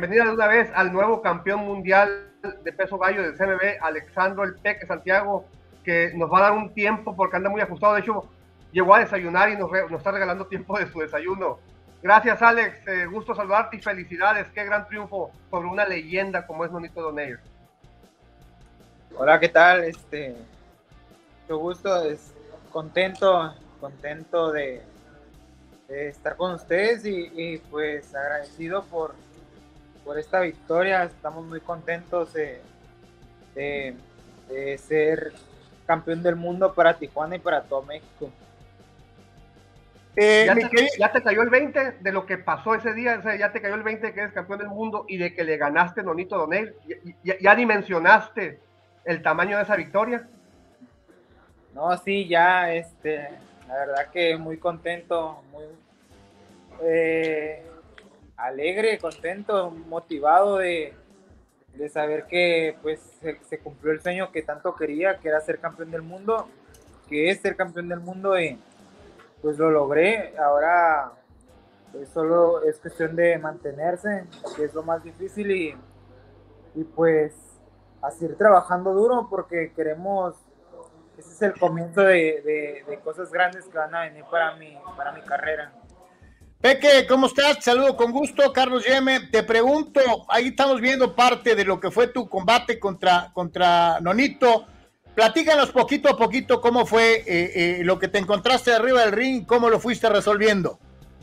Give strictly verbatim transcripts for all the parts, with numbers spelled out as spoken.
bienvenida de una vez al nuevo campeón mundial de peso gallo del C M B, Alexandro El Peque Santiago, que nos va a dar un tiempo porque anda muy ajustado. De hecho, llegó a desayunar y nos, re, nos está regalando tiempo de su desayuno. Gracias, Alex. Eh, gusto saludarte y felicidades. Qué gran triunfo sobre una leyenda como es Nonito Donaire. Hola, ¿qué tal? Este, mucho gusto, es, contento, contento de, de estar con ustedes y, y pues agradecido por, por esta victoria. Estamos muy contentos de, de, de ser campeón del mundo para Tijuana y para todo México. Eh, ya, te, ya te cayó el veinte de lo que pasó ese día, o sea, ya te cayó el veinte de que eres campeón del mundo y de que le ganaste Nonito Donaire. Ya, ya, ya dimensionaste el tamaño de esa victoria. No, sí, ya, este, la verdad que muy contento, muy eh, alegre, contento, motivado de, de saber que pues se, se cumplió el sueño que tanto quería, que era ser campeón del mundo, que es ser campeón del mundo y pues lo logré. Ahora pues solo es cuestión de mantenerse, que es lo más difícil y, y pues a seguir trabajando duro porque queremos, ese es el comienzo de, de, de cosas grandes que van a venir para mi, para mi carrera. Peque, ¿cómo estás? Te saludo con gusto, Carlos Yeme. Te pregunto, ahí estamos viendo parte de lo que fue tu combate contra, contra Nonito. Platícanos poquito a poquito cómo fue eh, eh, lo que te encontraste arriba del ring, cómo lo fuiste resolviendo.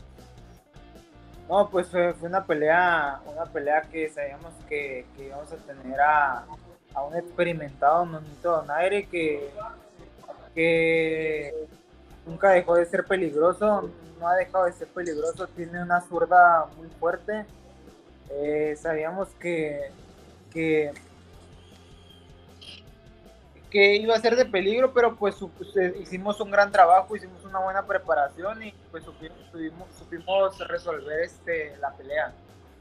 No, pues fue, fue una pelea, una pelea que sabíamos que, que íbamos a tener a, a un experimentado Nonito Donaire que, que nunca dejó de ser peligroso, no ha dejado de ser peligroso, tiene una zurda muy fuerte. Eh, sabíamos que, que que iba a ser de peligro, pero pues, pues hicimos un gran trabajo, hicimos una buena preparación y pues supimos, supimos, supimos resolver este, la pelea.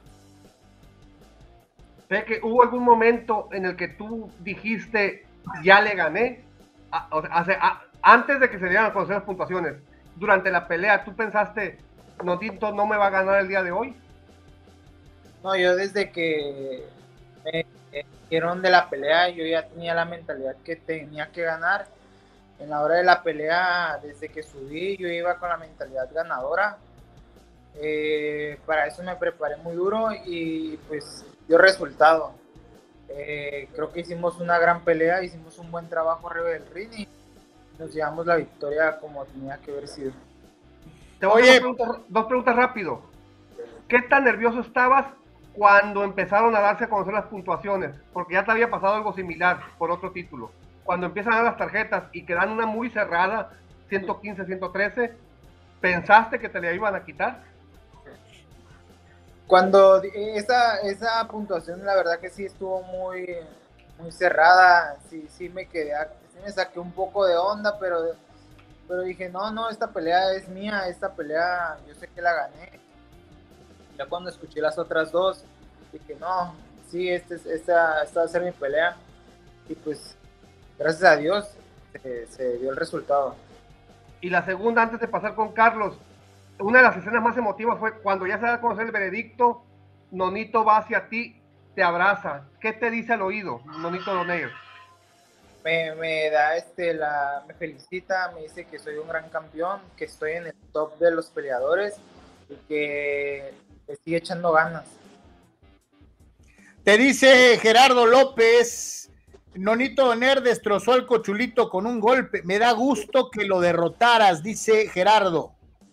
Peque, ¿hubo algún momento en el que tú dijiste, ya le gané? A, o sea, a, antes de que se dieran a conocer las puntuaciones, durante la pelea, ¿tú pensaste, Nonito no me va a ganar el día de hoy? No, yo desde que me dijeron de la pelea, yo ya tenía la mentalidad que tenía que ganar. En la hora de la pelea, desde que subí, yo iba con la mentalidad ganadora. Eh, para eso me preparé muy duro y pues dio resultado. Eh, creo que hicimos una gran pelea, hicimos un buen trabajo arriba del ring y nos llevamos la victoria como tenía que haber sido. Te voy a hacer dos preguntas, dos preguntas rápido. ¿Qué tan nervioso estabas cuando empezaron a darse a conocer las puntuaciones? Porque ya te había pasado algo similar por otro título. Cuando empiezan a dar las tarjetas y quedan una muy cerrada, ciento quince, ciento trece, ¿pensaste que te la iban a quitar? Cuando esa, esa puntuación, la verdad que sí estuvo muy, muy cerrada, sí, sí me quedé, sí me saqué un poco de onda, pero, pero dije, no, no, esta pelea es mía, esta pelea yo sé que la gané. Ya cuando escuché las otras dos, dije, no, sí, este, esta, esta va a ser mi pelea. Y pues, gracias a Dios, se, se dio el resultado. Y la segunda, antes de pasar con Carlos, una de las escenas más emotivas fue cuando ya se da a conocer el veredicto, Nonito va hacia ti, te abraza. ¿Qué te dice al oído, Nonito Donaire? Me, me da este, la, me felicita, me dice que soy un gran campeón, que estoy en el top de los peleadores y que le sigue echando ganas. Te dice Gerardo López, Nonito Donaire destrozó al Cochulito con un golpe. Me da gusto que lo derrotaras, dice Gerardo.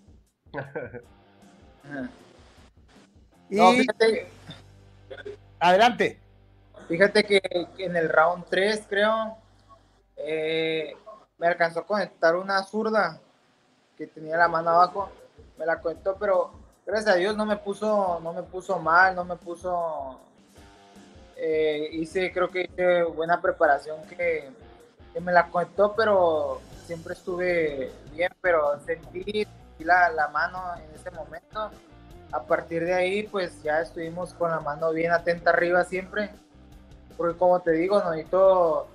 Y no, fíjate, adelante. Fíjate que, que en el round tres, creo, eh, me alcanzó a conectar una zurda que tenía la mano abajo. Me la conectó, pero gracias a Dios no me puso, no me puso mal, no me puso. Eh, hice, creo que hice buena preparación que, que me la conectó, pero siempre estuve bien, pero sentí La, la mano en ese momento. A partir de ahí pues ya estuvimos con la mano bien atenta arriba siempre, porque como te digo, Nonito,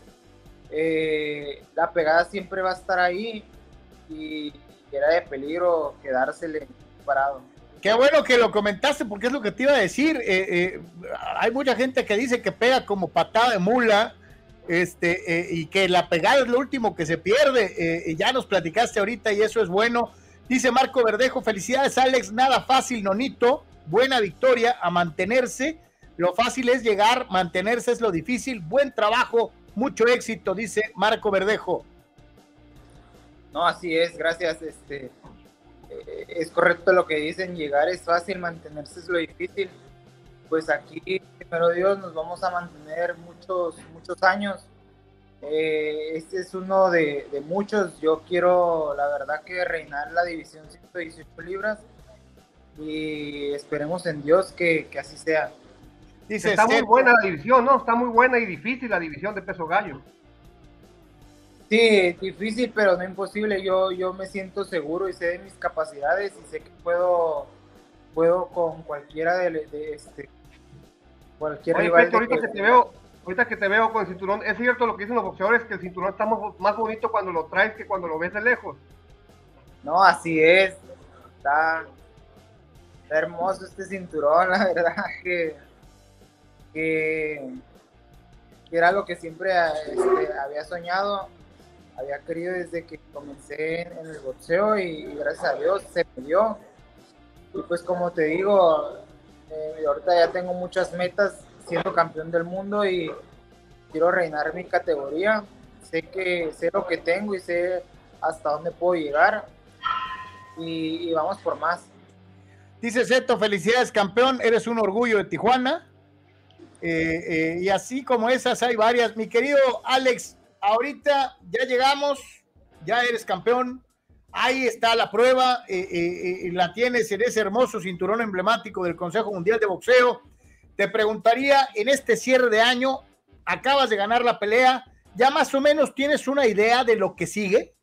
eh, la pegada siempre va a estar ahí y era de peligro quedársele parado. Qué bueno que lo comentaste, porque es lo que te iba a decir. Eh, eh, hay mucha gente que dice que pega como patada de mula, este, eh, y que la pegada es lo último que se pierde. Eh, ya nos platicaste ahorita y eso es bueno. Dice Marco Verdejo, felicidades Alex, nada fácil, Nonito, buena victoria, a mantenerse. Lo fácil es llegar, mantenerse es lo difícil. Buen trabajo, mucho éxito, dice Marco Verdejo. No, así es, gracias. Este, eh, es correcto lo que dicen, llegar es fácil, mantenerse es lo difícil. Pues aquí, primero Dios, nos vamos a mantener muchos, muchos años. Eh, este es uno de, de muchos. Yo quiero, la verdad, que reinar la división ciento dieciocho libras y esperemos en Dios que, que así sea. Dice, está muy buena la división, ¿no? Está muy buena y difícil la división de peso gallo. Sí, difícil, pero no imposible. Yo, yo me siento seguro y sé de mis capacidades y sé que puedo, puedo con cualquiera de, de este, cualquier Oye, rival. Peto, ahorita que, que te veo, ahorita que te veo con el cinturón, ¿es cierto lo que dicen los boxeadores, que el cinturón está más bonito cuando lo traes que cuando lo ves de lejos? No, así es. Está, está hermoso este cinturón, la verdad que, que, que era lo que siempre este, había soñado. Había querido desde que comencé en el boxeo y, y gracias a Dios se me dio. Y pues como te digo, eh, ahorita ya tengo muchas metas siendo campeón del mundo y quiero reinar mi categoría. Sé que sé lo que tengo y sé hasta dónde puedo llegar y, y vamos por más. Dice Zeto, felicidades campeón, eres un orgullo de Tijuana. Eh, eh, y así como esas hay varias. Mi querido Alex, ahorita ya llegamos, ya eres campeón, ahí está la prueba, eh, eh, eh, la tienes en ese hermoso cinturón emblemático del Consejo Mundial de Boxeo. Te preguntaría, en este cierre de año, acabas de ganar la pelea, ¿ya más o menos tienes una idea de lo que sigue?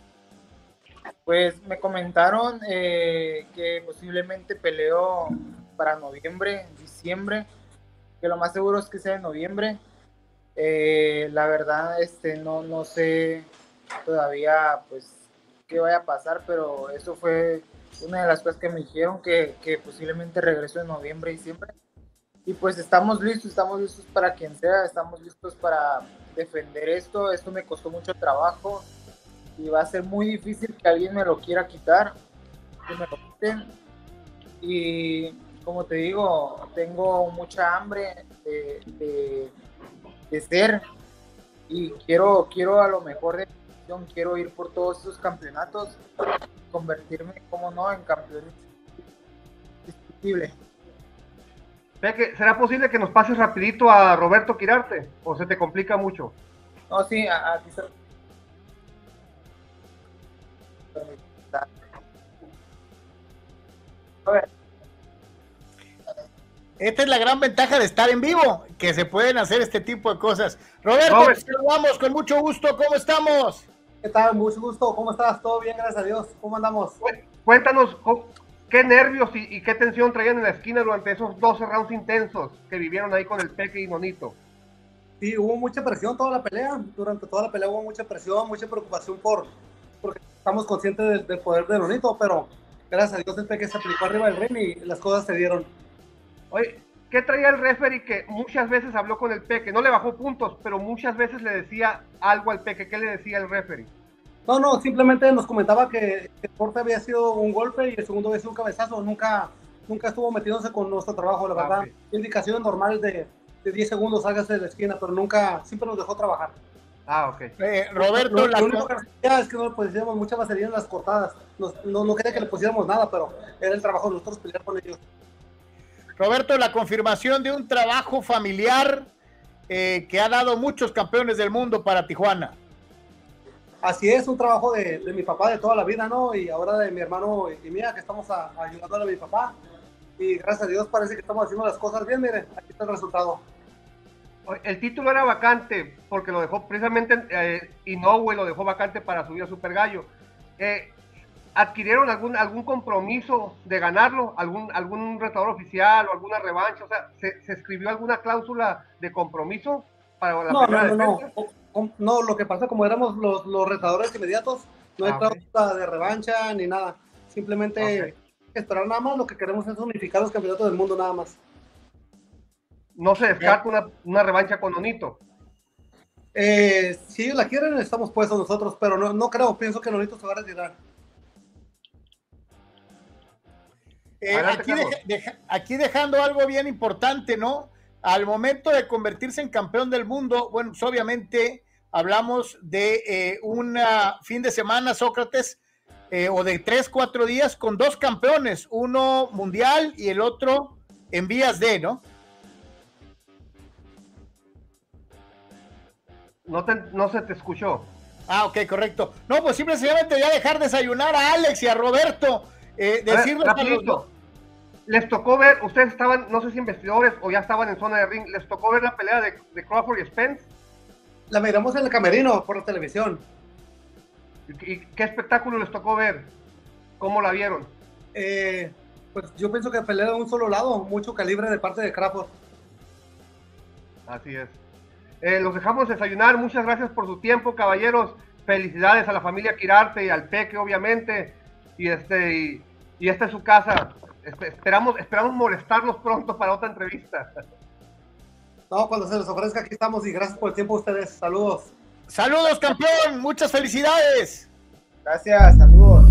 Pues me comentaron eh, que posiblemente peleo para noviembre, diciembre, que lo más seguro es que sea en noviembre. Eh, la verdad, este, no, no sé todavía pues qué vaya a pasar, pero eso fue una de las cosas que me dijeron, que, que posiblemente regreso en noviembre, diciembre. Y pues estamos listos, estamos listos para quien sea, estamos listos para defender esto. Esto me costó mucho trabajo y va a ser muy difícil que alguien me lo quiera quitar, que me lo quiten. Y como te digo, tengo mucha hambre de, de de ser y quiero quiero a lo mejor de división, quiero ir por todos estos campeonatos, convertirme, como no, en campeón indiscutible. ¿Será posible que nos pases rapidito a Roberto Quirarte o se te complica mucho? No, sí, aquí está. A ver. Esta es la gran ventaja de estar en vivo, que se pueden hacer este tipo de cosas. Roberto, Robert, te saludamos con mucho gusto, ¿cómo estamos? ¿Qué tal? Mucho gusto, ¿cómo estás? ¿Todo bien? Gracias a Dios, ¿cómo andamos? Cuéntanos, ¿qué nervios y, y qué tensión traían en la esquina durante esos doce rounds intensos que vivieron ahí con el Peque y Nonito? Sí, hubo mucha presión toda la pelea, durante toda la pelea hubo mucha presión, mucha preocupación por, porque estamos conscientes del, del poder de Nonito, pero gracias a Dios el Peque se aplicó arriba del ring y las cosas se dieron. Oye, ¿qué traía el referee que muchas veces habló con el Peque? No le bajó puntos, pero muchas veces le decía algo al Peque. ¿Qué le decía el referee? No, no, simplemente nos comentaba que el corte había sido un golpe y el segundo había sido un cabezazo. Nunca, nunca estuvo metiéndose con nuestro trabajo, la verdad. Ah, okay. Indicaciones normales de, de diez segundos, hágase de la esquina, pero nunca, siempre nos dejó trabajar. Ah, ok. Eh, Roberto, lo, la... lo único que hacía es que no le pusiéramos mucha vaselina en las cortadas. Nos, no, no quería que le pusiéramos nada, pero era el trabajo de nosotros pelear con ellos. Roberto, la confirmación de un trabajo familiar eh, que ha dado muchos campeones del mundo para Tijuana. Así es, un trabajo de, de mi papá de toda la vida, ¿no? Y ahora de mi hermano y mía, que estamos a, a ayudándole a mi papá. Y gracias a Dios parece que estamos haciendo las cosas bien, miren, aquí está el resultado. El título era vacante, porque lo dejó precisamente eh, Inoue, lo dejó vacante para subir a Super Gallo. Eh, ¿Adquirieron algún algún compromiso de ganarlo? ¿Algún algún retador oficial o alguna revancha? O sea, ¿se, se escribió alguna cláusula de compromiso para la no, primera no, no, defensa? no, no, lo que pasa, como éramos los, los retadores inmediatos, no hay ah, cláusula okay. de revancha ni nada. Simplemente okay. que esperar nada más, lo que queremos es unificar los campeonatos del mundo nada más. No se descarta una, una revancha con Nonito. Eh, si ellos la quieren, estamos puestos nosotros, pero no, no creo, pienso que Nonito se va a retirar. Eh, aquí, de, de, aquí dejando algo bien importante, ¿no? Al momento de convertirse en campeón del mundo, bueno, pues obviamente hablamos de eh, un fin de semana, Sócrates, eh, o de tres, cuatro días con dos campeones, uno mundial y el otro en vías de, ¿no? No, te, no se te escuchó. Ah, ok, correcto. No, pues simplemente ya dejar desayunar a Alex y a Roberto, eh, decirles a, ver, a los... Les tocó ver, ustedes estaban, no sé si investigadores o ya estaban en zona de ring, ¿les tocó ver la pelea de, de Crawford y Spence? La miramos en el camerino por la televisión. ¿Y, y qué espectáculo les tocó ver? ¿Cómo la vieron? Eh, pues yo pienso que pelea de un solo lado, mucho calibre de parte de Crawford. Así es. Eh, los dejamos desayunar, muchas gracias por su tiempo, caballeros. Felicidades a la familia Quirarte y al Peque, obviamente. Y este y, y esta es su casa. Esperamos, esperamos molestarlos pronto para otra entrevista. No, cuando se les ofrezca, aquí estamos y gracias por el tiempo a ustedes. Saludos. Saludos, campeón. Muchas felicidades. Gracias, saludos.